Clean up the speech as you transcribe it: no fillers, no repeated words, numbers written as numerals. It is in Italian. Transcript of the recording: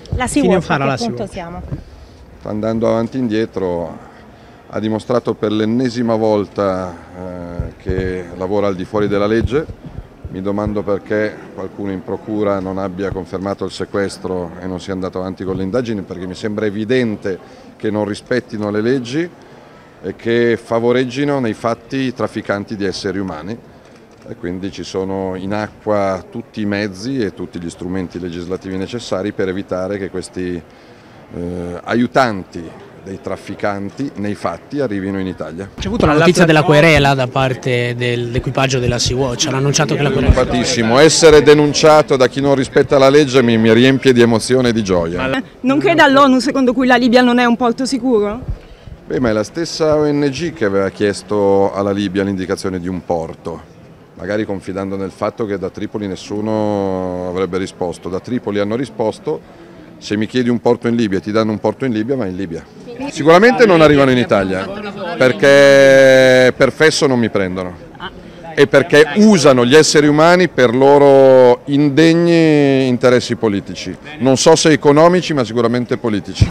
La Sea-Watch, a che punto siamo? Sta andando avanti e indietro, ha dimostrato per l'ennesima volta che lavora al di fuori della legge. Mi domando perché qualcuno in procura non abbia confermato il sequestro e non sia andato avanti con le indagini, perché mi sembra evidente che non rispettino le leggi e che favoreggino nei fatti i trafficanti di esseri umani. E quindi ci sono in acqua tutti i mezzi e tutti gli strumenti legislativi necessari per evitare che questi aiutanti dei trafficanti nei fatti arrivino in Italia. C'è avuto la notizia della querela da parte dell'equipaggio della Sea-Watch, hanno annunciato che la querela... Preoccupatissimo, essere denunciato da chi non rispetta la legge mi riempie di emozione e di gioia. Non crede all'ONU secondo cui la Libia non è un porto sicuro? Beh, ma è la stessa ONG che aveva chiesto alla Libia l'indicazione di un porto, magari confidando nel fatto che da Tripoli nessuno avrebbe risposto. Da Tripoli hanno risposto: se mi chiedi un porto in Libia, ti danno un porto in Libia, ma in Libia. Sicuramente non arrivano in Italia, perché per fesso non mi prendono e perché usano gli esseri umani per loro indegni interessi politici. Non so se economici, ma sicuramente politici.